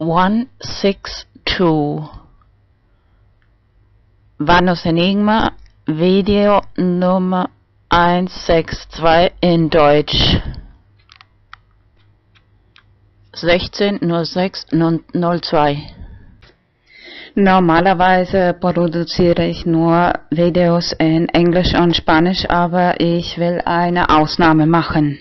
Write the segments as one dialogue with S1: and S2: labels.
S1: 162 Vanus Enigma, Video Nummer 162 in Deutsch. 16.06.02. Normalerweise produziere ich nur Videos in Englisch und Spanisch, aber ich will eine Ausnahme machen.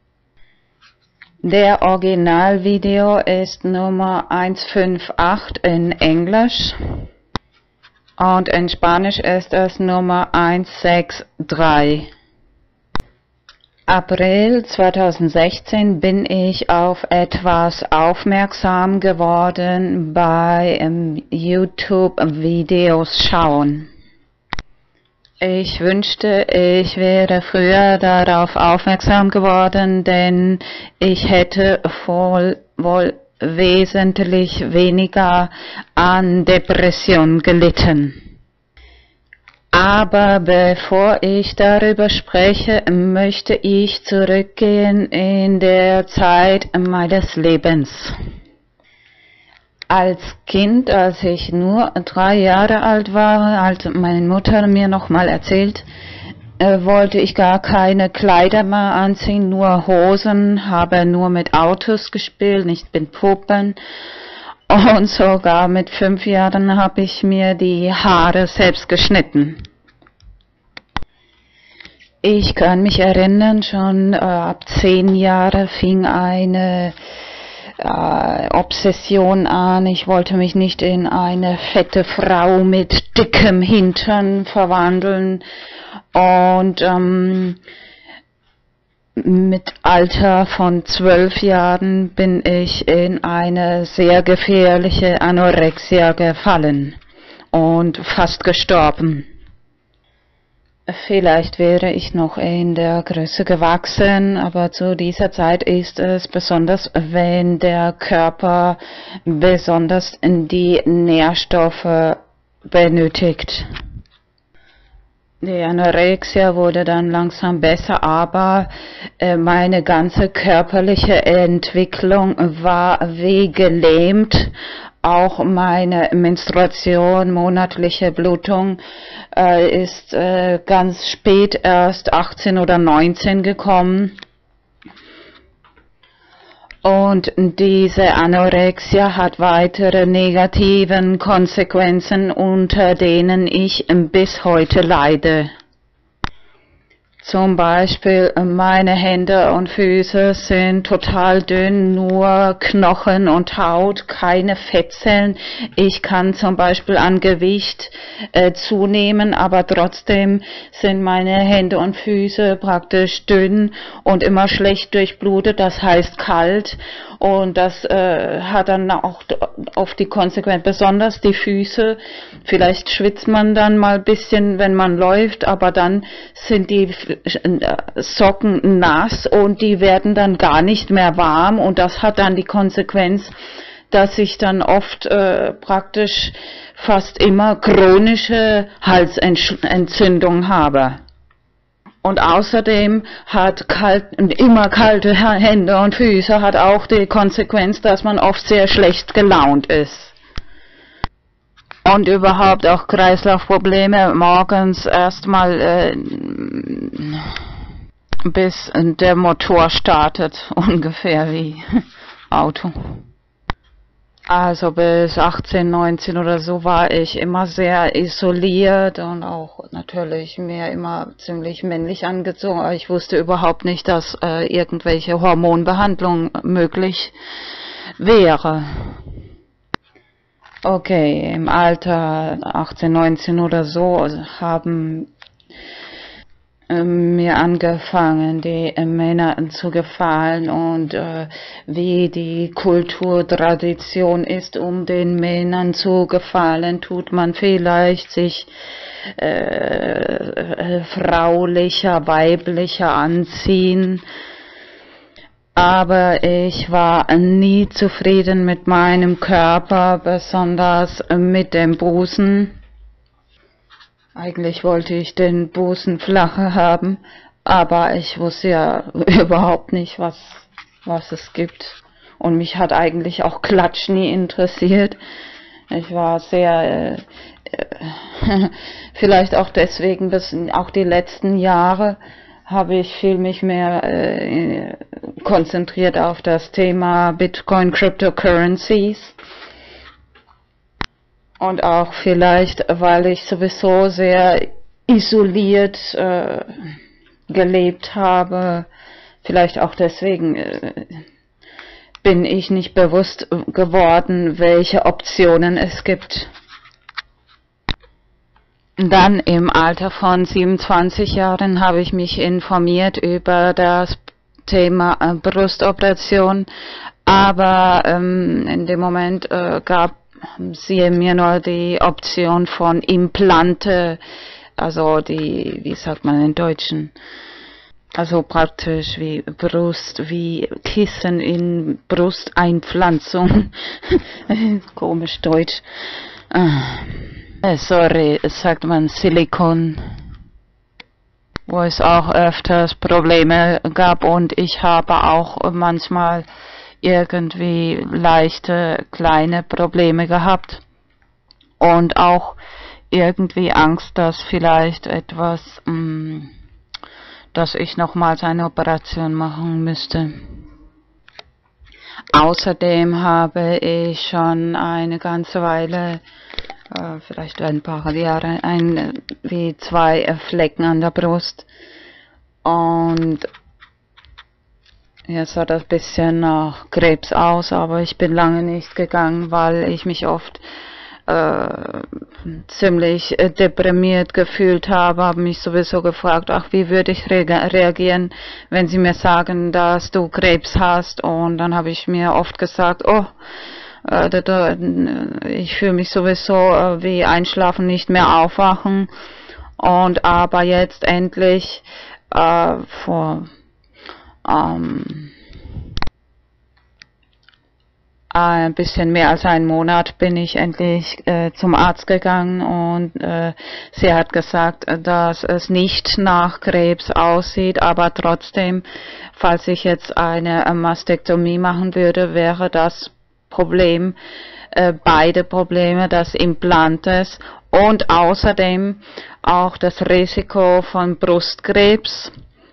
S1: Der Originalvideo ist Nummer 158 in Englisch und in Spanisch ist es Nummer 163. April 2016 bin ich auf etwas aufmerksam geworden bei YouTube-Videos schauen. Ich wünschte, ich wäre früher darauf aufmerksam geworden, denn ich hätte wohl wesentlich weniger an Depression gelitten. Aber bevor ich darüber spreche, möchte ich zurückgehen in der Zeit meines Lebens. Als Kind, als ich nur 3 Jahre alt war, als meine Mutter mir nochmal erzählt, wollte ich gar keine Kleider mehr anziehen, nur Hosen, habe nur mit Autos gespielt, nicht mit Puppen. Und sogar mit 5 Jahren habe ich mir die Haare selbst geschnitten. Ich kann mich erinnern, schon ab 10 Jahren fing eine Obsession an. Ich wollte mich nicht in eine fette Frau mit dickem Hintern verwandeln. Und mit Alter von 12 Jahren bin ich in eine sehr gefährliche Anorexia gefallen und fast gestorben. Vielleicht wäre ich noch in der Größe gewachsen, aber zu dieser Zeit ist es besonders, wenn der Körper besonders die Nährstoffe benötigt. Die Anorexia wurde dann langsam besser, aber meine ganze körperliche Entwicklung war wie gelähmt. Auch meine Menstruation, monatliche Blutung ist ganz spät, erst 18 oder 19 gekommen. Und diese Anorexia hat weitere negativen Konsequenzen, unter denen ich bis heute leide. Zum Beispiel meine Hände und Füße sind total dünn, nur Knochen und Haut, keine Fettzellen. Ich kann zum Beispiel an Gewicht zunehmen, aber trotzdem sind meine Hände und Füße praktisch dünn und immer schlecht durchblutet, das heißt kalt. Und das hat dann auch auf die Konsequenz, besonders die Füße. Vielleicht schwitzt man dann mal ein bisschen, wenn man läuft, aber dann sind die Socken nass und die werden dann gar nicht mehr warm. Und das hat dann die Konsequenz, dass ich dann oft praktisch fast immer chronische Halsentzündung habe. Und außerdem hat immer kalte Hände und Füße hat auch die Konsequenz, dass man oft sehr schlecht gelaunt ist. Und überhaupt auch Kreislaufprobleme, morgens erstmal bis der Motor startet, ungefähr wie Auto. Also bis 18, 19 oder so war ich immer sehr isoliert und auch natürlich mir immer ziemlich männlich angezogen. Aber ich wusste überhaupt nicht, dass irgendwelche Hormonbehandlung möglich wäre. Okay, im Alter 18, 19 oder so haben mir angefangen, die Männer zu gefallen und wie die Kulturtradition ist, um den Männern zu gefallen, tut man vielleicht sich fraulicher, weiblicher anziehen. Aber ich war nie zufrieden mit meinem Körper, besonders mit dem Busen. Eigentlich wollte ich den Busen flacher haben, aber ich wusste ja überhaupt nicht, was es gibt. Und mich hat eigentlich auch Klatsch nie interessiert. Ich war sehr, vielleicht auch deswegen, bis auch die letzten Jahre habe ich viel mich mehr konzentriert auf das Thema Bitcoin, Cryptocurrencies. Und auch vielleicht, weil ich sowieso sehr isoliert gelebt habe, vielleicht auch deswegen bin ich nicht bewusst geworden, welche Optionen es gibt. Dann im Alter von 27 Jahren habe ich mich informiert über das Thema Brustoperation, aber in dem Moment gab sie mir nur die Option von Implante, also die, wie sagt man in Deutschen, also praktisch wie Brust, wie Kissen in Brusteinpflanzung. Komisch Deutsch. Sorry, sagt man Silikon, wo es auch öfters Probleme gab und ich habe auch manchmal irgendwie leichte kleine Probleme gehabt und auch irgendwie Angst, dass vielleicht etwas, dass ich nochmals eine Operation machen müsste. Außerdem habe ich schon eine ganze Weile, vielleicht ein paar Jahre, wie 2 Flecken an der Brust. Und jetzt sah das ein bisschen nach Krebs aus, aber ich bin lange nicht gegangen, weil ich mich oft ziemlich deprimiert gefühlt habe mich sowieso gefragt, ach, wie würde ich reagieren, wenn sie mir sagen, dass du Krebs hast, und dann habe ich mir oft gesagt, oh, ich fühle mich sowieso wie einschlafen, nicht mehr aufwachen, und aber jetzt endlich vor ein bisschen mehr als einen Monat bin ich endlich zum Arzt gegangen, und sie hat gesagt, dass es nicht nach Krebs aussieht, aber trotzdem, falls ich jetzt eine Mastektomie machen würde, wäre das Problem, beide Probleme des Implantes und außerdem auch das Risiko von Brustkrebs.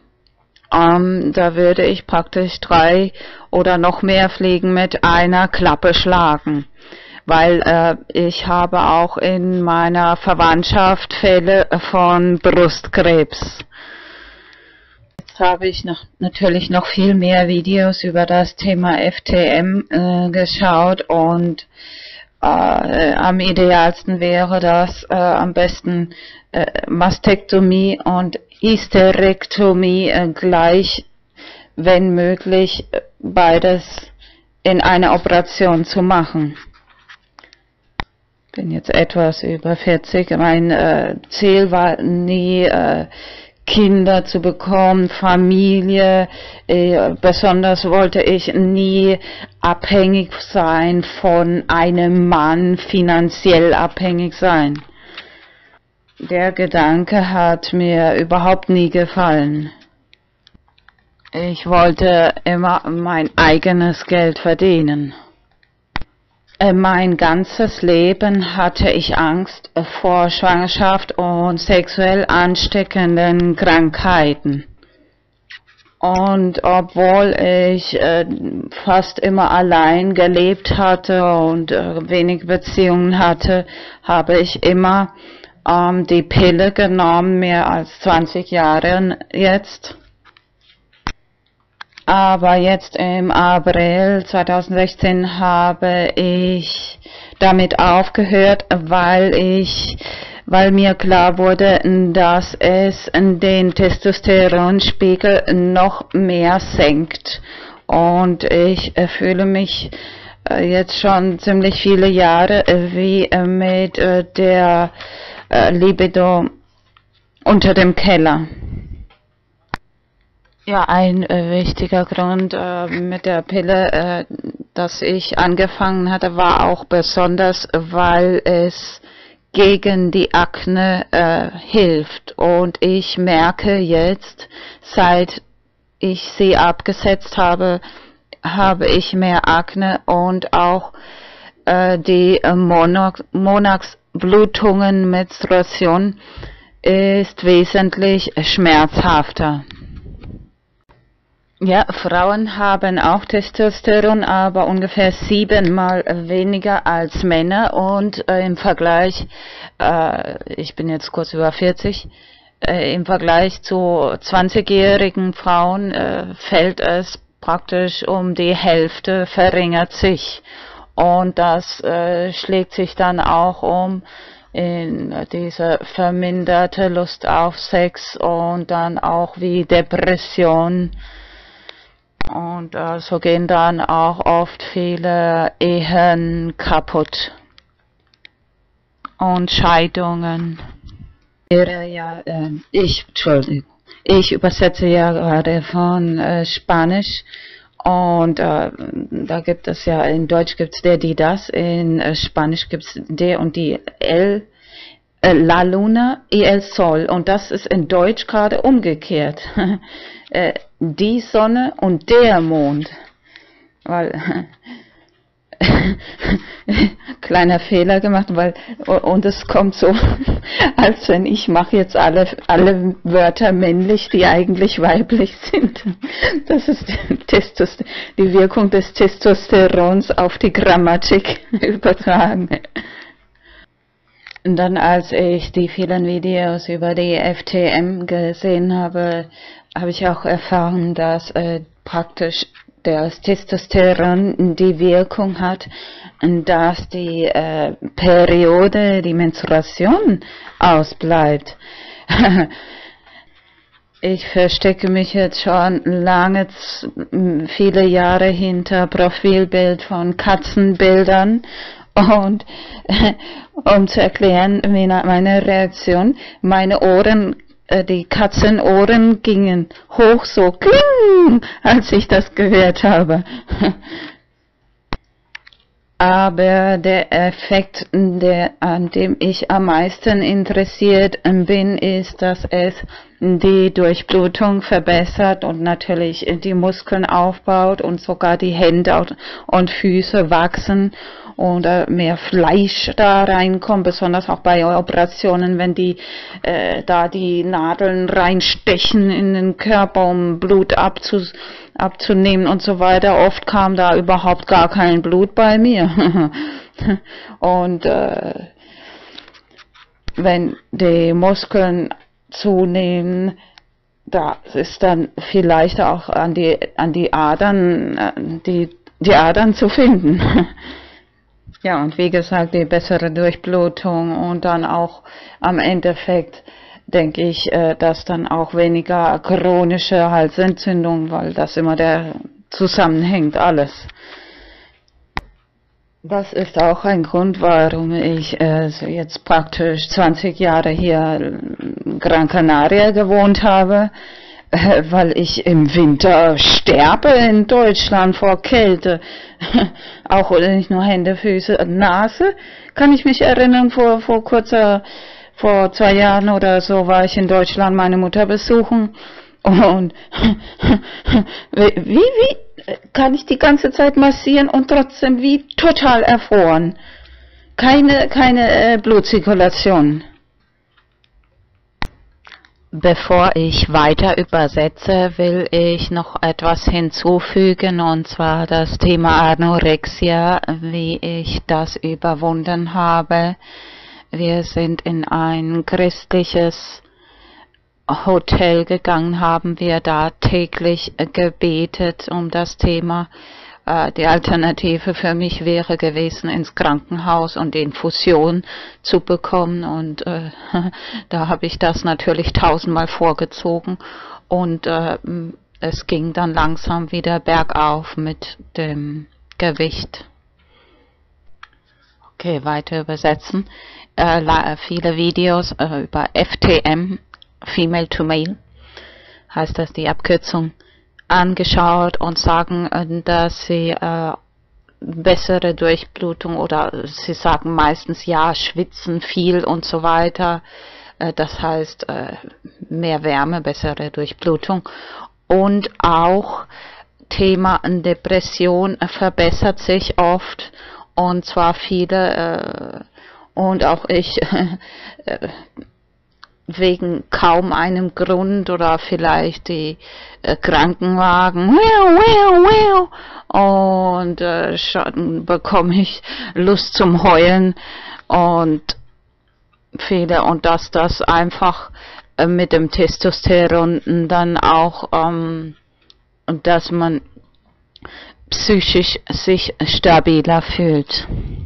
S1: Da würde ich praktisch 3 oder noch mehr Fliegen mit einer Klappe schlagen, weil ich habe auch in meiner Verwandtschaft Fälle von Brustkrebs. Jetzt habe ich natürlich noch viel mehr Videos über das Thema FTM geschaut, und am idealsten wäre das am besten Mastektomie und Hysterektomie gleich, wenn möglich, beides in einer Operation zu machen. Ich bin jetzt etwas über 40. Mein Ziel war nie, Kinder zu bekommen, Familie. Besonders wollte ich nie abhängig sein von einem Mann, finanziell abhängig sein. Der Gedanke hat mir überhaupt nie gefallen. Ich wollte immer mein eigenes Geld verdienen. Mein ganzes Leben hatte ich Angst vor Schwangerschaft und sexuell ansteckenden Krankheiten. Und obwohl ich fast immer allein gelebt hatte und wenig Beziehungen hatte, habe ich immer die Pille genommen, mehr als 20 Jahre jetzt. Aber jetzt im April 2016 habe ich damit aufgehört, weil mir klar wurde, dass es den Testosteronspiegel noch mehr senkt. Und ich fühle mich jetzt schon ziemlich viele Jahre wie mit der Libido unter dem Keller. Ja, ein wichtiger Grund mit der Pille, dass ich angefangen hatte, war auch besonders, weil es gegen die Akne hilft. Und ich merke jetzt, seit ich sie abgesetzt habe, habe ich mehr Akne und auch die Monatsblutungen, Menstruation ist wesentlich schmerzhafter. Ja, Frauen haben auch Testosteron, aber ungefähr 7-mal weniger als Männer und im Vergleich, ich bin jetzt kurz über 40, im Vergleich zu 20-jährigen Frauen fällt es praktisch um die Hälfte, verringert sich. Und das schlägt sich dann auch in diese verminderte Lust auf Sex und dann auch wie Depression. Und so gehen dann auch oft viele Ehen kaputt und Scheidungen. Ja, ich übersetze ja gerade von Spanisch und da gibt es ja, in Deutsch gibt es der, die, das, in Spanisch gibt es der und die, la luna y el sol, und das ist in Deutsch gerade umgekehrt. Die Sonne und der Mond, weil kleiner Fehler gemacht, und es kommt so, als wenn ich mache jetzt alle Wörter männlich, die eigentlich weiblich sind. Das ist die Wirkung des Testosterons auf die Grammatik übertragen. Und dann, als ich die vielen Videos über die FTM gesehen habe, habe ich auch erfahren, dass praktisch das Testosteron die Wirkung hat, dass die Periode, die Menstruation ausbleibt. Ich verstecke mich jetzt schon lange, viele Jahre hinter Profilbild von Katzenbildern und um zu erklären meine Reaktion, meine Ohren, die Katzenohren gingen hoch, so kling, als ich das gehört habe. Aber der Effekt, an dem ich am meisten interessiert bin, ist, dass es die Durchblutung verbessert und natürlich die Muskeln aufbaut und sogar die Hände und Füße wachsen und mehr Fleisch da reinkommt, besonders auch bei Operationen, wenn die da die Nadeln reinstechen in den Körper, um Blut abzunehmen und so weiter. Oft kam da überhaupt gar kein Blut bei mir. Und wenn die Muskeln zunehmen, da ist dann vielleicht auch an die Adern, die Adern zu finden. Ja, und wie gesagt, die bessere Durchblutung und dann auch am Endeffekt denke ich, dass dann auch weniger chronische Halsentzündung, weil das immer zusammenhängt, alles. Das ist auch ein Grund, warum ich jetzt praktisch 20 Jahre hier in Gran Canaria gewohnt habe, weil ich im Winter sterbe in Deutschland vor Kälte. Auch nicht nur Hände, Füße, Nase. Kann ich mich erinnern, vor 2 Jahren oder so war ich in Deutschland meine Mutter besuchen. Und wie kann ich die ganze Zeit massieren und trotzdem wie total erfroren? Keine Blutzirkulation. Bevor ich weiter übersetze, will ich noch etwas hinzufügen, und zwar das Thema Anorexia, wie ich das überwunden habe. Wir sind in ein christliches Hotel gegangen, haben wir da täglich gebetet um das Thema. Die Alternative für mich wäre gewesen, ins Krankenhaus und Infusion zu bekommen, und da habe ich das natürlich 1000-mal vorgezogen, und es ging dann langsam wieder bergauf mit dem Gewicht. Okay, weiter übersetzen. Viele Videos über FTM, Female to Male, heißt das die Abkürzung, angeschaut und sagen, dass sie bessere Durchblutung, oder sie sagen meistens ja, schwitzen viel und so weiter. Das heißt mehr Wärme, bessere Durchblutung und auch Thema Depression verbessert sich oft, und zwar viele und auch ich wegen kaum einem Grund, oder vielleicht die Krankenwagen und schon bekomme ich Lust zum Heulen, und viele, und dass das einfach mit dem Testosteron dann auch dass man psychisch sich stabiler fühlt.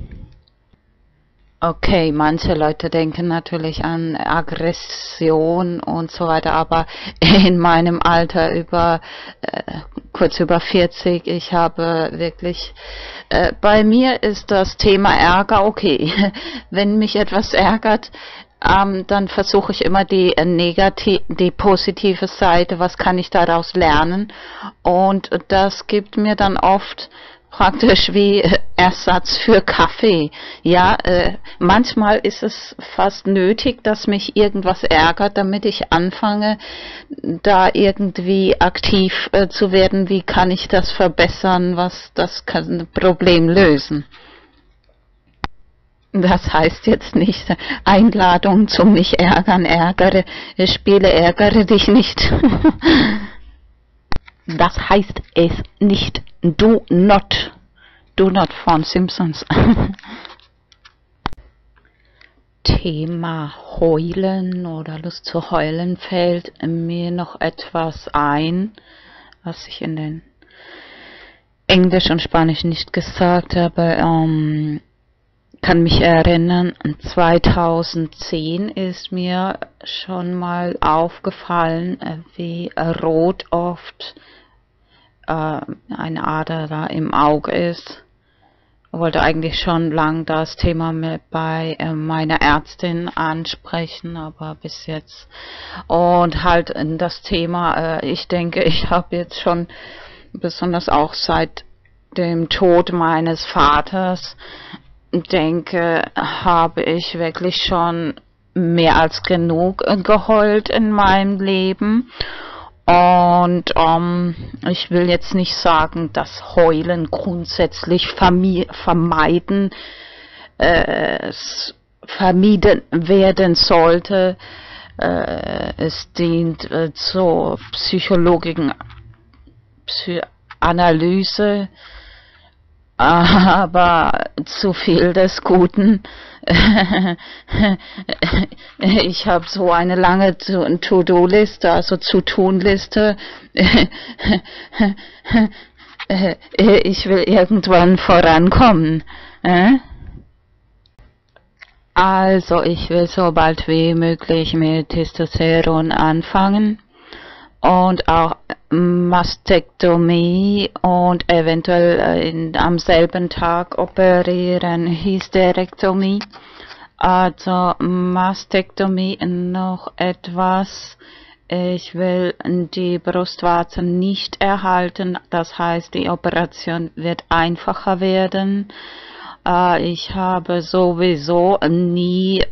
S1: Okay, manche Leute denken natürlich an Aggression und so weiter, aber in meinem Alter kurz über 40, ich habe wirklich, bei mir ist das Thema Ärger okay. Wenn mich etwas ärgert, dann versuche ich immer die positive Seite, was kann ich daraus lernen, und das gibt mir dann oft praktisch wie Ersatz für Kaffee. Ja, manchmal ist es fast nötig, dass mich irgendwas ärgert, damit ich anfange, da irgendwie aktiv zu werden. Wie kann ich das verbessern? Das kann ein Problem lösen. Das heißt jetzt nicht Einladung zum mich ärgern, ärgere dich nicht. Das heißt es nicht. Do not von Simpsons. Thema Heulen oder Lust zu heulen fällt mir noch etwas ein, was ich in den Englisch und Spanisch nicht gesagt habe. Kann mich erinnern, 2010 ist mir schon mal aufgefallen, wie rot oft eine Ader da im Auge ist. Ich wollte eigentlich schon lang das Thema bei meiner Ärztin ansprechen, aber bis jetzt. Und halt das Thema, ich denke, ich habe jetzt schon, besonders auch seit dem Tod meines Vaters, denke, habe ich wirklich schon mehr als genug geheult in meinem Leben. Und ich will jetzt nicht sagen, dass Heulen grundsätzlich vermieden werden sollte. Es dient zur Psychoanalyse, aber zu viel des Guten. Ich habe so eine lange To-Do-Liste, also Zu-Tun-Liste. Ich will irgendwann vorankommen. Also ich will so bald wie möglich mit Testosteron anfangen. Und auch Mastektomie und eventuell am selben Tag operieren, Hysterektomie. Also Mastektomie noch etwas. Ich will die Brustwarzen nicht erhalten, das heißt, die Operation wird einfacher werden. Ich habe sowieso nie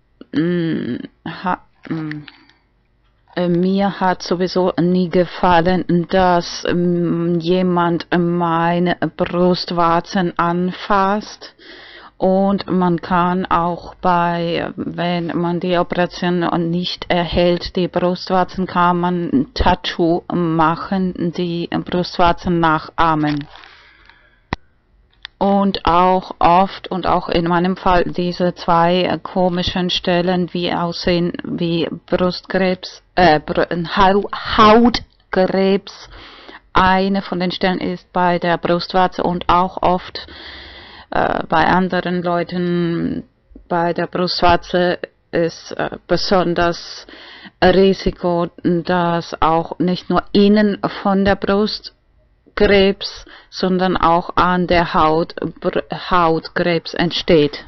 S1: mir hat sowieso nie gefallen, dass jemand meine Brustwarzen anfasst, und man kann auch wenn man die Operation nicht erhält, die Brustwarzen, kann man ein Tattoo machen, die Brustwarzen nachahmen. Und auch oft, und auch in meinem Fall, diese zwei komischen Stellen, wie aussehen wie Brustkrebs, Hautkrebs. Eine von den Stellen ist bei der Brustwarze, und auch oft bei anderen Leuten bei der Brustwarze ist besonders Risiko, dass auch nicht nur innen von der Brust Krebs, sondern auch an der Hautkrebs entsteht.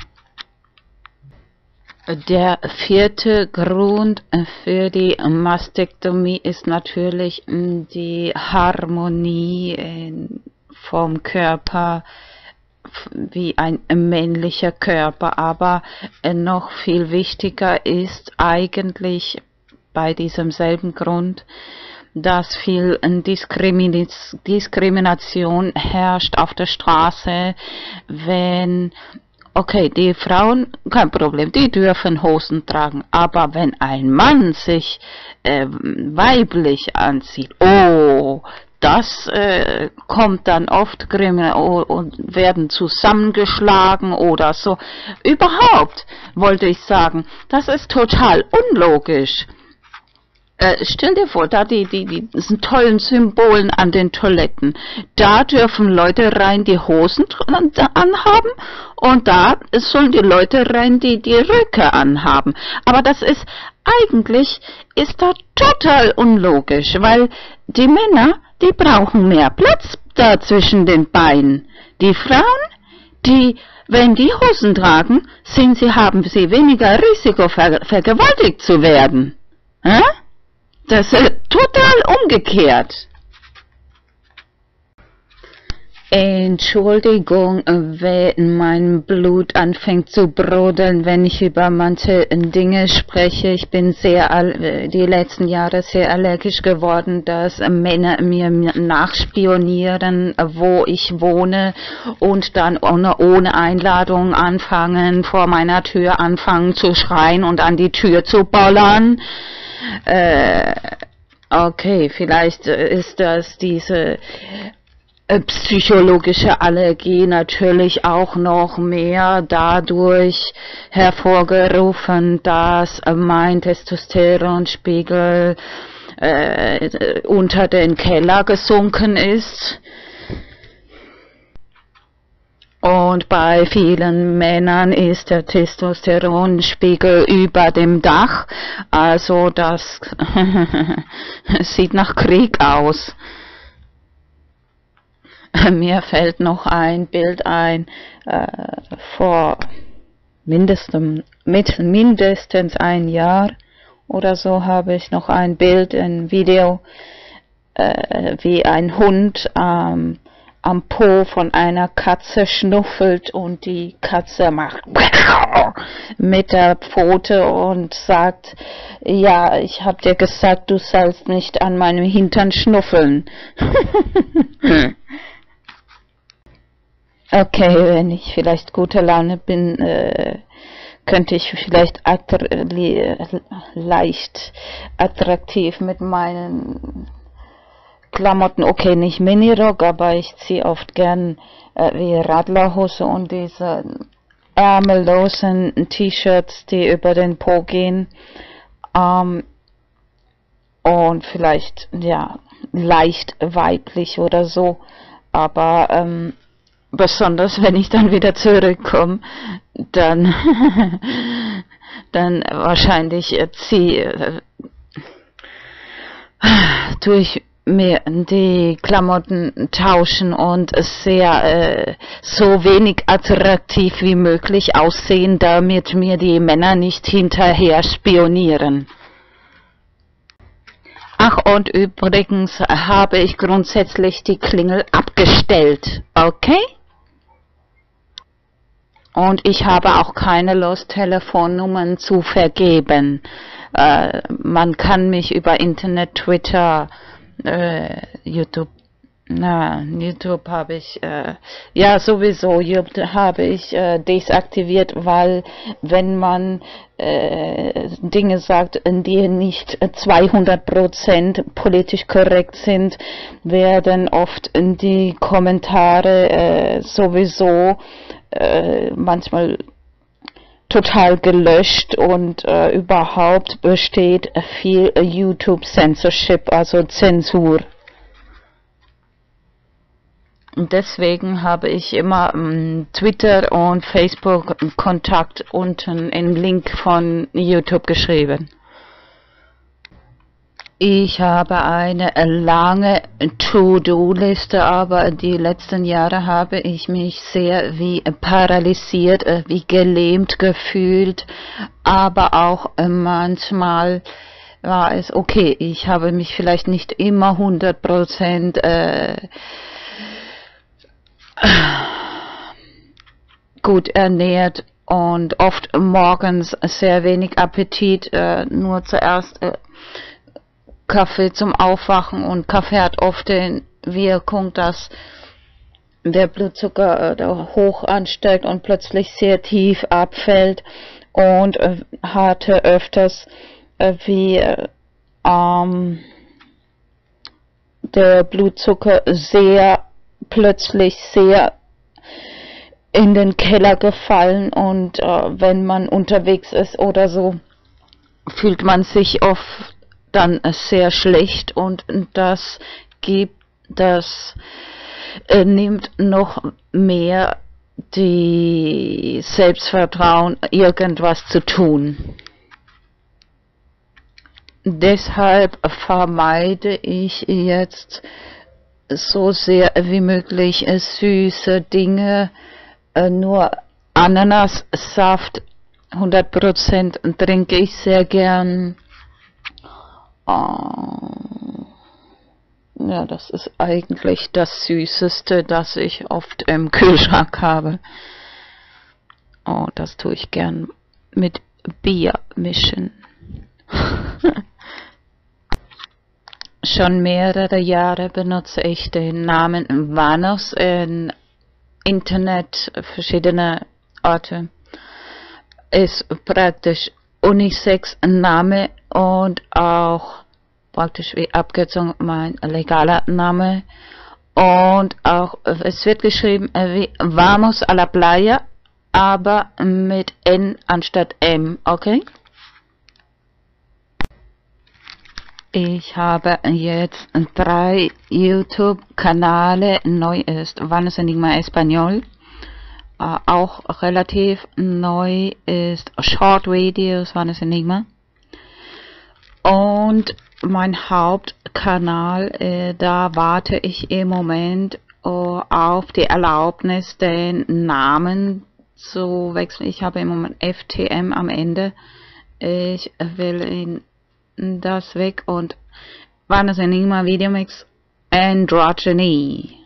S1: Der vierte Grund für die Mastektomie ist natürlich die Harmonie vom Körper, wie ein männlicher Körper, aber noch viel wichtiger ist eigentlich bei diesem selben Grund dass viel Diskrimination herrscht auf der Straße, wenn, okay, die Frauen, kein Problem, die dürfen Hosen tragen, aber wenn ein Mann sich weiblich anzieht, oh, das kommt dann oft und werden zusammengeschlagen oder so. Überhaupt wollte ich sagen, das ist total unlogisch. Stell dir vor, da diesen tollen Symbolen an den Toiletten, da dürfen Leute rein, die Hosen anhaben und da sollen die Leute rein, die Röcke anhaben. Aber eigentlich ist das total unlogisch, weil die Männer, die brauchen mehr Platz da zwischen den Beinen. Die Frauen, wenn die Hosen tragen, haben sie weniger Risiko, vergewaltigt zu werden. Hä? Das ist total umgekehrt. Entschuldigung, wenn mein Blut anfängt zu brodeln, wenn ich über manche Dinge spreche. Ich bin die letzten Jahre sehr allergisch geworden, dass Männer mir nachspionieren, wo ich wohne und dann ohne Einladung vor meiner Tür anfangen zu schreien und an die Tür zu bollern. Okay, vielleicht ist das diese psychologische Allergie natürlich auch noch mehr dadurch hervorgerufen, dass mein Testosteronspiegel unter den Keller gesunken ist. Und bei vielen Männern ist der Testosteronspiegel über dem Dach. Also das sieht nach Krieg aus. Mir fällt noch ein Bild ein, vor mindestens ein Jahr oder so habe ich noch ein Bild, ein Video, wie ein Hund am Po von einer Katze schnuffelt und die Katze macht mit der Pfote und sagt, ja, ich hab dir gesagt, du sollst nicht an meinem Hintern schnuffeln. Okay, wenn ich vielleicht guter Laune bin, könnte ich vielleicht leicht attraktiv mit meinen Klamotten, okay, nicht Minirock, aber ich ziehe oft gern wie Radlerhose und diese ärmellosen T-Shirts, die über den Po gehen, und vielleicht, ja, leicht weiblich oder so, aber besonders wenn ich dann wieder zurückkomme, dann wahrscheinlich durch mir die Klamotten tauschen und sehr so wenig attraktiv wie möglich aussehen, damit mir die Männer nicht hinterher spionieren. Ach, und übrigens habe ich grundsätzlich die Klingel abgestellt, okay? Und ich habe auch keine Lust, Telefonnummern zu vergeben. Man kann mich über Internet, Twitter, YouTube habe ich, ja sowieso, YouTube habe ich deaktiviert, weil wenn man Dinge sagt, die nicht 200% politisch korrekt sind, werden oft in die Kommentare sowieso manchmal total gelöscht und überhaupt besteht viel YouTube-Censorship, also Zensur. Und deswegen habe ich immer Twitter und Facebook Kontakt unten im Link von YouTube geschrieben. Ich habe eine lange To-Do-Liste, aber die letzten Jahre habe ich mich sehr wie paralysiert, wie gelähmt gefühlt, aber auch manchmal war es okay. Ich habe mich vielleicht nicht immer 100% gut ernährt und oft morgens sehr wenig Appetit, nur zuerst Kaffee zum Aufwachen, und Kaffee hat oft die Wirkung, dass der Blutzucker hoch ansteigt und plötzlich sehr tief abfällt, und hatte öfters wie der Blutzucker plötzlich sehr in den Keller gefallen, und wenn man unterwegs ist oder so, fühlt man sich oft dann sehr schlecht, und das nimmt noch mehr die Selbstvertrauen, irgendwas zu tun. Deshalb vermeide ich jetzt so sehr wie möglich süße Dinge, nur Ananassaft 100% trinke ich sehr gern. Ja, das ist eigentlich das Süßeste, das ich oft im Kühlschrank habe. Oh, das tue ich gern mit Bier mischen. Schon mehrere Jahre benutze ich den Namen Vanos in Internet, verschiedene Orte. Ist praktisch Unisex-Name und auch praktisch wie abgezogen mein legaler Name. Und auch, es wird geschrieben wie Vamos a la Playa, aber mit N anstatt M, okay? Ich habe jetzt 3 YouTube-Kanäle. Neu ist Vanos Enigma Español. Auch relativ neu ist Short Videos Vanos Enigma. Und mein Hauptkanal, da warte ich im Moment auf die Erlaubnis, den Namen zu wechseln. Ich habe im Moment FTM am Ende. Ich will das weg, und Vanos Enigma Videomix Androgyny.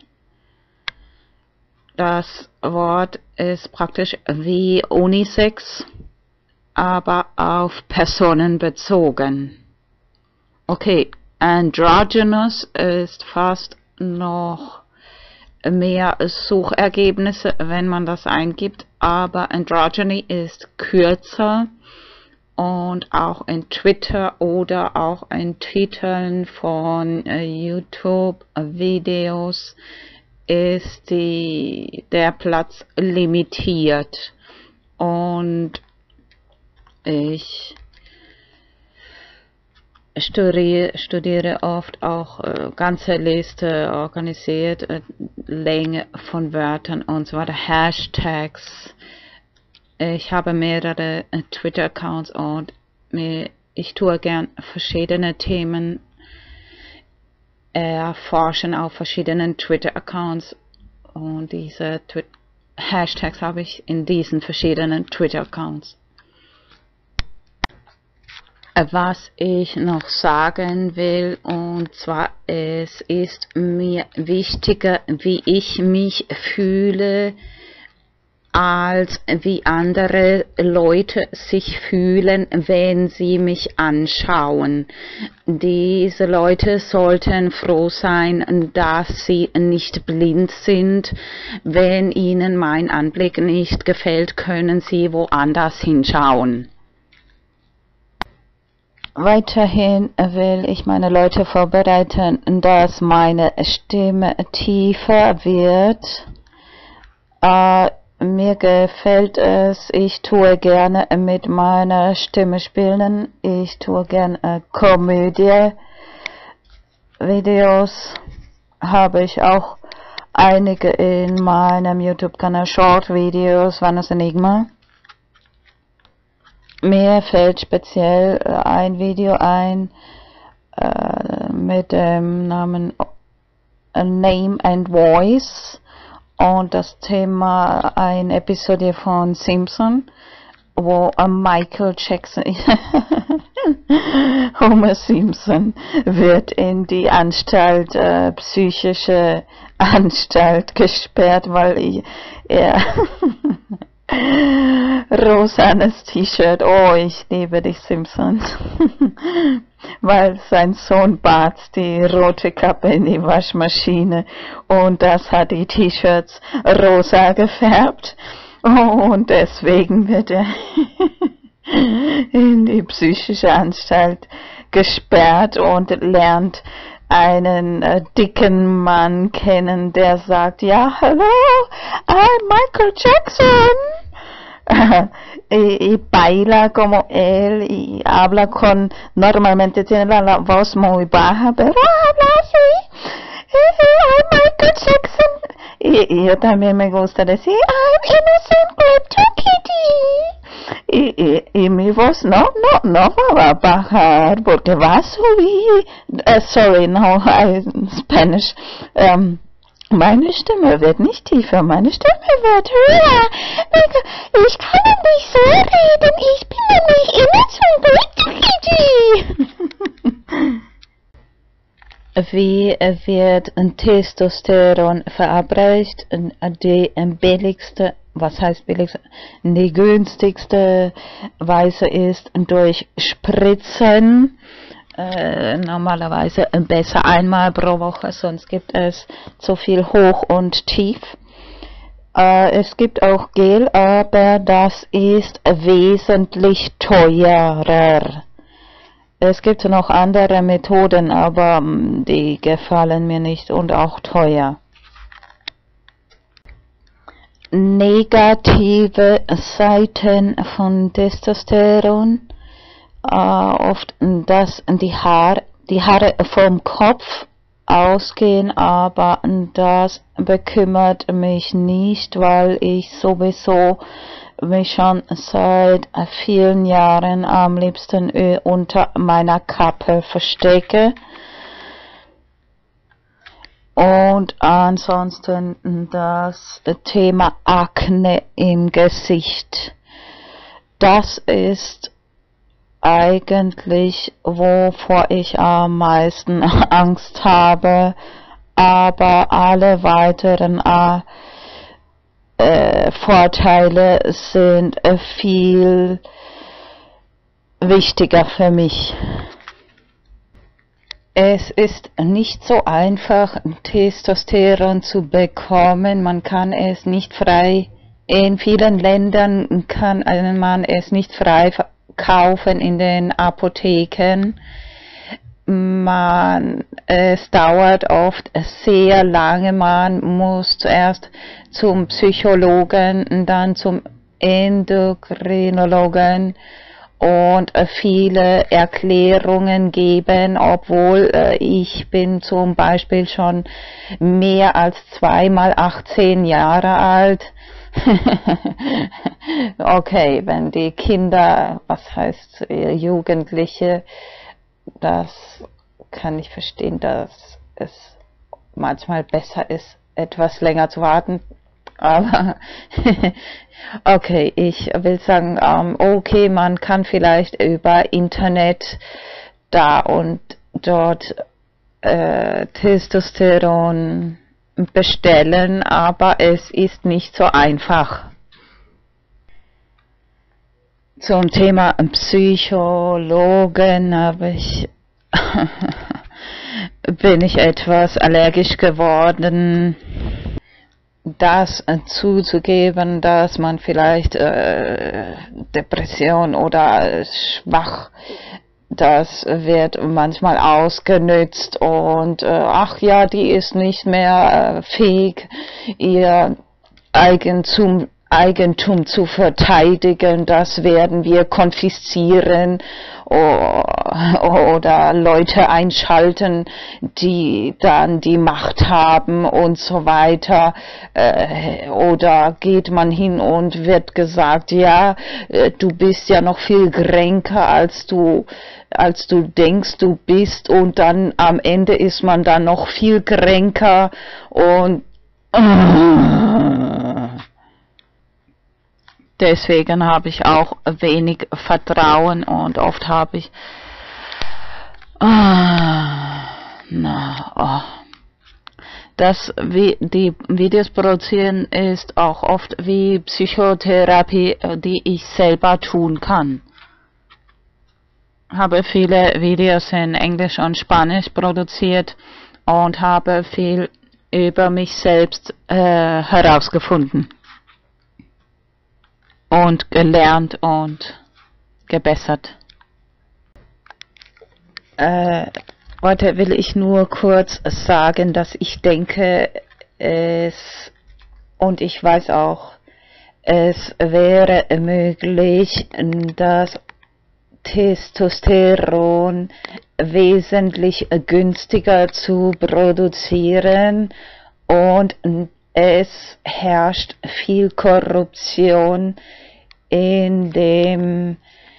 S1: Das Wort ist praktisch wie Unisex, aber auf Personen bezogen. Okay, androgynous ist fast noch mehr Suchergebnisse, wenn man das eingibt, aber Androgyny ist kürzer, und auch in Twitter oder auch in Titeln von YouTube-Videos ist der Platz limitiert, und ich studiere oft auch ganze Liste organisiert, Länge von Wörtern und so weiter, Hashtags. Ich habe mehrere Twitter-Accounts, und ich tue gern verschiedene Themen erforschen auf verschiedenen Twitter-Accounts, und diese Hashtags habe ich in diesen verschiedenen Twitter-Accounts. Was ich noch sagen will, und zwar, es ist mir wichtiger, wie ich mich fühle, als wie andere Leute sich fühlen, wenn sie mich anschauen. Diese Leute sollten froh sein, dass sie nicht blind sind. Wenn ihnen mein Anblick nicht gefällt, können sie woanders hinschauen. Weiterhin will ich meine Leute vorbereiten, dass meine Stimme tiefer wird. Mir gefällt es, ich tue gerne mit meiner Stimme spielen. Ich tue gerne Komödie-Videos. Habe ich auch einige in meinem YouTube-Kanal, Short-Videos, Vanos Enigma. Mir fällt speziell ein Video ein mit dem Namen Name and Voice. Und das Thema, eine Episode von Simpson, wo Michael Jackson, Homer Simpson, wird in die Anstalt, psychische Anstalt gesperrt, weil er Rosanes T-Shirt. Oh, ich liebe die Simpsons. Weil sein Sohn bat die rote Kappe in die Waschmaschine und das hat die T-Shirts rosa gefärbt. Oh, und deswegen wird er in die psychische Anstalt gesperrt und lernt einen dicken Mann kennen, der sagt, ja, hallo, I'm Michael Jackson. Y baila como él y habla con, normalmente tiene la voz muy baja, pero habla así. I'm Michael Jackson. Y yo también me gusta decir, I'm innocent but kitty. Y mi voz no va a bajar porque va a subir. Sorry, no, Spanish. Meine Stimme wird nicht tiefer, meine Stimme wird höher. Ich kann nicht so reden, ich bin nämlich innocent. Wie wird Testosteron verabreicht? Die billigste, was heißt billigste? Die günstigste Weise ist durch Spritzen. Normalerweise besser einmal pro Woche, sonst gibt es zu viel hoch und tief. Es gibt auch Gel, aber das ist wesentlich teurer. Es gibt noch andere Methoden, aber die gefallen mir nicht und auch teuer. Negative Seiten von Testosteron. Oft, dass die Haare vom Kopf ausgehen, aber das bekümmert mich nicht, weil ich sowieso mich schon seit vielen Jahren am liebsten unter meiner Kappe verstecke. Und ansonsten das Thema Akne im Gesicht. Das ist eigentlich, wovor ich am meisten Angst habe, aber alle weiteren Vorteile sind viel wichtiger für mich. Es ist nicht so einfach, Testosteron zu bekommen. Man kann es nicht frei, in vielen Ländern kann man es nicht frei kaufen in den Apotheken. Es dauert oft sehr lange, man muss zuerst zum Psychologen, dann zum Endokrinologen und viele Erklärungen geben, obwohl ich bin zum Beispiel schon mehr als 18 Jahre alt. Okay, wenn die Kinder, was heißt Jugendliche, das kann ich verstehen, dass es manchmal besser ist, etwas länger zu warten. Aber okay, ich will sagen, okay, man kann vielleicht über Internet da und dort Testosteron bestellen, aber es ist nicht so einfach. Zum Thema Psychologen bin ich etwas allergisch geworden, das zuzugeben, dass man vielleicht Depression oder schwach, das wird manchmal ausgenützt und ach ja, die ist nicht mehr fähig, ihr Eigentum zu verteidigen, das werden wir konfiszieren oder Leute einschalten, die dann die Macht haben und so weiter. Oder geht man hin und wird gesagt, ja, du bist ja noch viel kränker, als du denkst, du bist, und dann am Ende ist man dann noch viel kränker und deswegen habe ich auch wenig Vertrauen und oft habe ich die Videos produzieren ist auch oft wie Psychotherapie, die ich selber tun kann. Habe viele Videos in Englisch und Spanisch produziert und habe viel über mich selbst herausgefunden und gelernt und gebessert. Heute will ich nur kurz sagen, dass ich denke, und ich weiß auch, es wäre möglich, dass Testosteron wesentlich günstiger zu produzieren und es herrscht viel Korruption in dem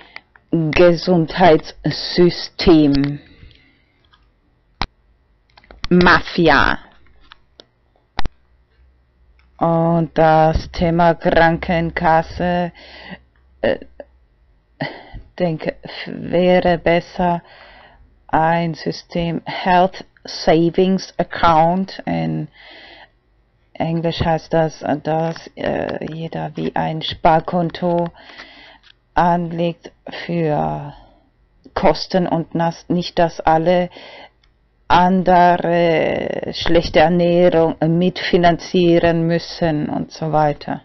S1: Gesundheitssystem. Mafia. Und das Thema Krankenkasse, denke, wäre besser ein System Health Savings Account. In Englisch heißt das, dass jeder wie ein Sparkonto anlegt für Kosten und nicht, dass alle andere schlechte Ernährung mitfinanzieren müssen und so weiter.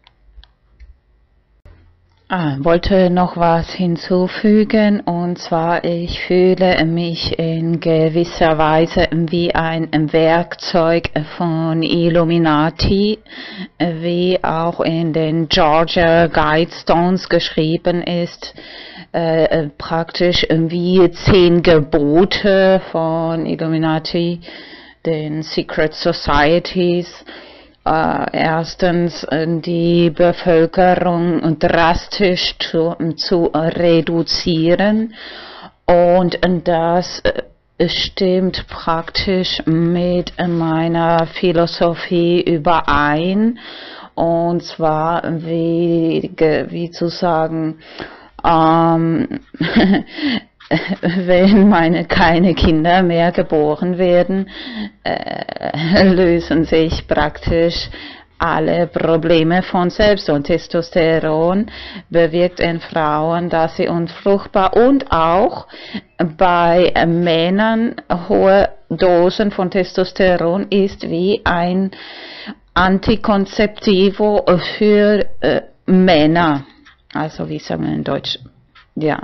S1: Wollte noch was hinzufügen, und zwar ich fühle mich in gewisser Weise wie ein Werkzeug von Illuminati, wie auch in den Georgia Guidestones geschrieben ist, praktisch wie 10 Gebote von Illuminati, den Secret Societies. Erstens die Bevölkerung drastisch zu reduzieren, und das stimmt praktisch mit meiner Philosophie überein, und zwar wie zu sagen, wenn keine Kinder mehr geboren werden, lösen sich praktisch alle Probleme von selbst, und Testosteron bewirkt in Frauen, dass sie unfruchtbar, und auch bei Männern hohe Dosen von Testosteron ist wie ein Antikonzeptivo für Männer, also wie sagen wir in Deutsch, ja.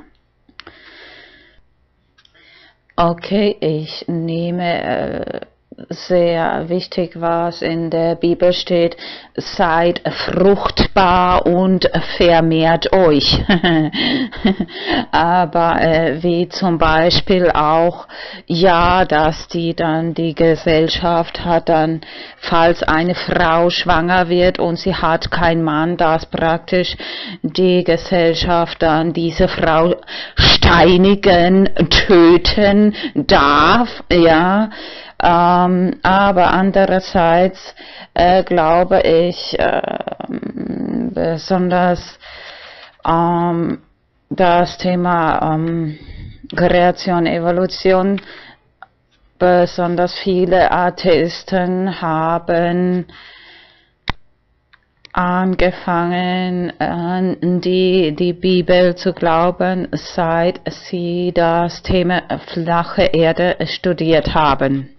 S1: Okay, ich nehme sehr wichtig, was in der Bibel steht: seid fruchtbar und vermehrt euch. Aber wie zum Beispiel auch, ja, dass die Gesellschaft hat dann, falls eine Frau schwanger wird und sie hat keinen Mann, dass praktisch die Gesellschaft dann diese Frau steinigen, töten darf, ja. Aber andererseits glaube ich besonders das Thema Kreation, Evolution, besonders viele Atheisten haben angefangen, an die Bibel zu glauben, seit sie das Thema flache Erde studiert haben.